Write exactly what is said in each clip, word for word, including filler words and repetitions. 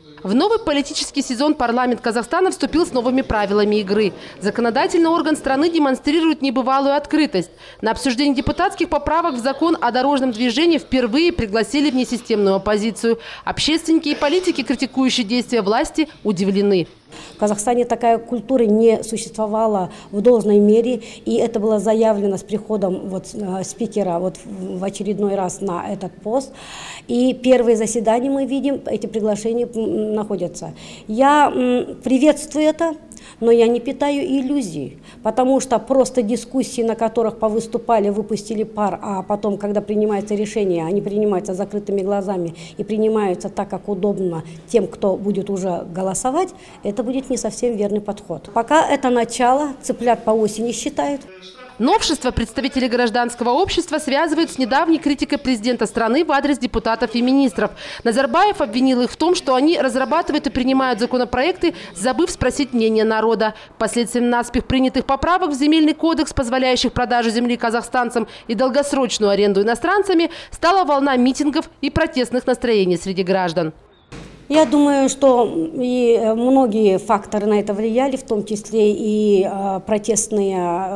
В новый политический сезон парламент Казахстана вступил с новыми правилами игры. Законодательный орган страны демонстрирует небывалую открытость. На обсуждение депутатских поправок в закон о дорожном движении впервые пригласили внесистемную оппозицию. Общественники и политики, критикующие действия власти, удивлены. В Казахстане такая культура не существовала в должной мере, и это было заявлено с приходом вот, спикера вот, в очередной раз на этот пост. И первые заседания мы видим, эти приглашения находятся. Я приветствую это, но я не питаю иллюзий, потому что просто дискуссии, на которых повыступали, выпустили пар, а потом, когда принимается решение, они принимаются закрытыми глазами и принимаются так, как удобно тем, кто будет уже голосовать, это будет не совсем верный подход. Пока это начало, цыплят по осени считают. Новшество представители гражданского общества связывают с недавней критикой президента страны в адрес депутатов и министров. Назарбаев обвинил их в том, что они разрабатывают и принимают законопроекты, забыв спросить мнение народа. Последствием наспех принятых поправок в земельный кодекс, позволяющих продажу земли казахстанцам и долгосрочную аренду иностранцами, стала волна митингов и протестных настроений среди граждан. Я думаю, что и многие факторы на это влияли, в том числе и э, протестные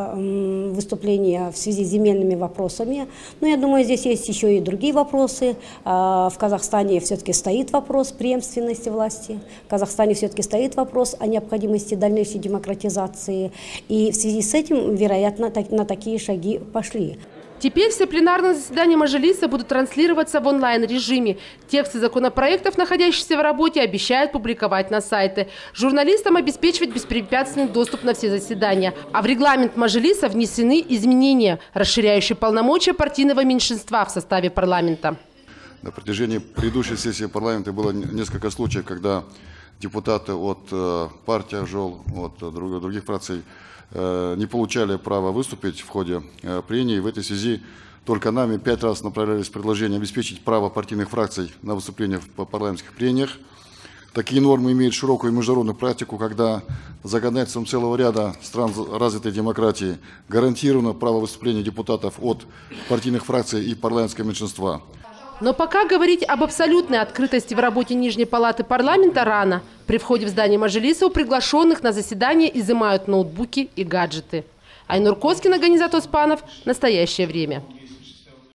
э, выступления в связи с земельными вопросами. Но я думаю, здесь есть еще и другие вопросы. Э, в Казахстане все-таки стоит вопрос преемственности власти. В Казахстане все-таки стоит вопрос о необходимости дальнейшей демократизации. И в связи с этим, вероятно, так, на такие шаги пошли. Теперь все пленарные заседания Мажилиса будут транслироваться в онлайн-режиме. Тексты законопроектов, находящиеся в работе, обещают публиковать на сайты. Журналистам обеспечивать беспрепятственный доступ на все заседания. А в регламент Мажилиса внесены изменения, расширяющие полномочия партийного меньшинства в составе парламента. На протяжении предыдущей сессии парламента было несколько случаев, когда депутаты от партии «Жол», от других фракций не получали права выступить в ходе прений. В этой связи только нами пять раз направлялись предложения обеспечить право партийных фракций на выступление в парламентских прениях. Такие нормы имеют широкую международную практику, когда законодательством целого ряда стран развитой демократии гарантировано право выступления депутатов от партийных фракций и парламентского меньшинства. Но пока говорить об абсолютной открытости в работе Нижней палаты парламента рано. При входе в здание Мажилиса у приглашенных на заседание изымают ноутбуки и гаджеты. Айнур Коскин, Ганизат Оспанов. Настоящее время.